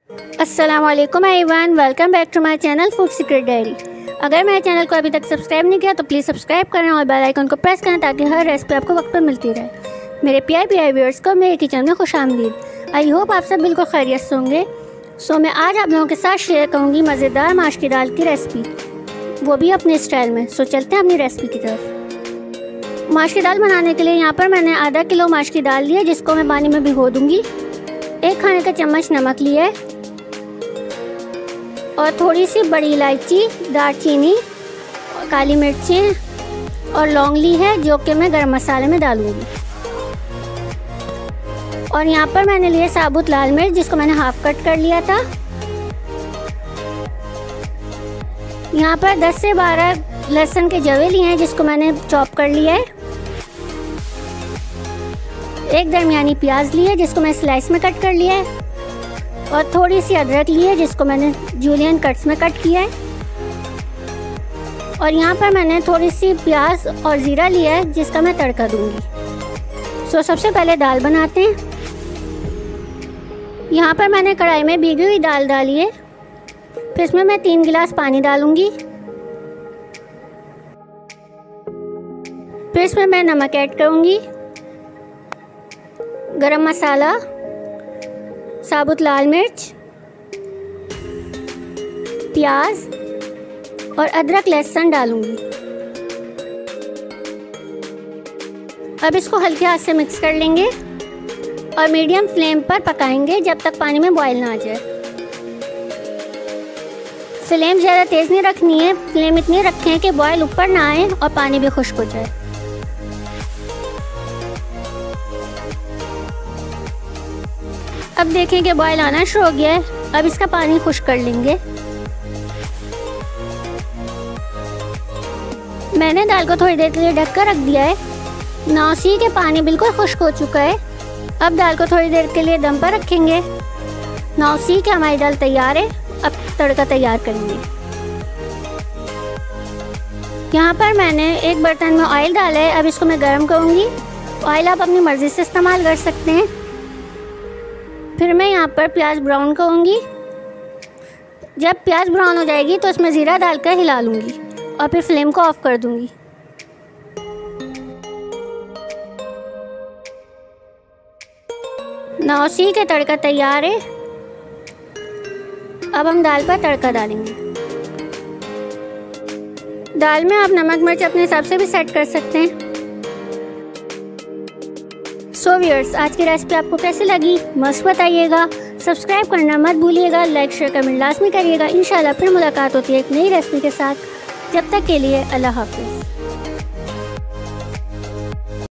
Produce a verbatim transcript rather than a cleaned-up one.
अस्सलामुअलैकुम everyone, welcome back to my channel food secret diary. अगर मेरे चैनल को अभी तक सब्सक्राइब नहीं किया तो प्लीज़ सब्सक्राइब करें और बेल आइकन को प्रेस करें ताकि हर रेसिपी आपको वक्त पर मिलती रहे। मेरे प्यारे प्यारे व्यूअर्स को मेरे किचन में खुश आमदीद। आई होप आप सब बिल्कुल खैरियत से होंगे। सो मैं आज आप लोगों के साथ शेयर करूँगी मज़ेदार माश की दाल की रेसिपी, वो भी अपने स्टाइल में। सो चलते हैं अपनी रेसिपी की तरफ। माश की दाल बनाने के लिए यहाँ पर मैंने आधा किलो माश की दाल ली है, जिसको मैं पानी में भिगो दूँगी। एक खाने का चम्मच नमक लिया है और थोड़ी सी बड़ी इलायची, दालचीनी, काली मिर्चें और लौंग ली है, जो कि मैं गरम मसाले में डालूंगी। और यहाँ पर मैंने लिए साबुत लाल मिर्च, जिसको मैंने हाफ कट कर लिया था। यहाँ पर दस से बारह लहसुन के जवे लिए हैं, जिसको मैंने चॉप कर लिया है। एक दरमियानी प्याज ली है, जिसको मैं स्लाइस में कट कर लिया है। और थोड़ी सी अदरक ली है, जिसको मैंने जूलियन कट्स में कट किया है। और यहाँ पर मैंने थोड़ी सी प्याज और ज़ीरा लिया है, जिसका मैं तड़का दूंगी। सो सबसे पहले दाल बनाते हैं। यहाँ पर मैंने कढ़ाई में भीगी हुई दाल डाली है, फिर इसमें मैं तीन गिलास पानी डालूंगी। फिर इसमें मैं नमक ऐड करूँगी, गरम मसाला, साबुत लाल मिर्च, प्याज और अदरक लहसुन डालूंगी। अब इसको हल्के हाथ से मिक्स कर लेंगे और मीडियम फ्लेम पर पकाएंगे जब तक पानी में बॉईल ना आ जाए। फ्लेम ज़्यादा तेज़ नहीं रखनी है, फ्लेम इतनी रखें कि बॉईल ऊपर ना आए और पानी भी खुश्क हो जाए। अब देखें कि बॉयल आना शुरू हो गया है। अब इसका पानी खुश्क कर लेंगे। मैंने दाल को थोड़ी देर के लिए ढक कर रख दिया है। नौसी के पानी बिल्कुल खुश्क हो चुका है। अब दाल को थोड़ी देर के लिए दम पर रखेंगे। नौसी के हमारी दाल तैयार है। अब तड़का तैयार करेंगे। यहाँ पर मैंने एक बर्तन में ऑयल डाला है। अब इसको मैं गर्म करूँगी। ऑयल आप अपनी मर्ज़ी से इस्तेमाल कर सकते हैं। फिर मैं यहाँ पर प्याज ब्राउन करूँगी। जब प्याज ब्राउन हो जाएगी तो इसमें ज़ीरा डालकर हिला लूँगी और फिर फ्लेम को ऑफ कर दूँगी। नौसी के तड़का तैयार है। अब हम दाल पर तड़का डालेंगे। दाल में आप नमक मिर्च अपने हिसाब से भी सेट कर सकते हैं। सो व्यूअर्स, आज की रेसिपी आपको कैसी लगी मस्त बताइएगा। सब्सक्राइब करना मत भूलिएगा। लाइक शेयर कमेंट लाजमी करिएगा। इंशाल्लाह फिर मुलाकात होती है एक नई रेसिपी के साथ। जब तक के लिए अल्लाह हाफिज़।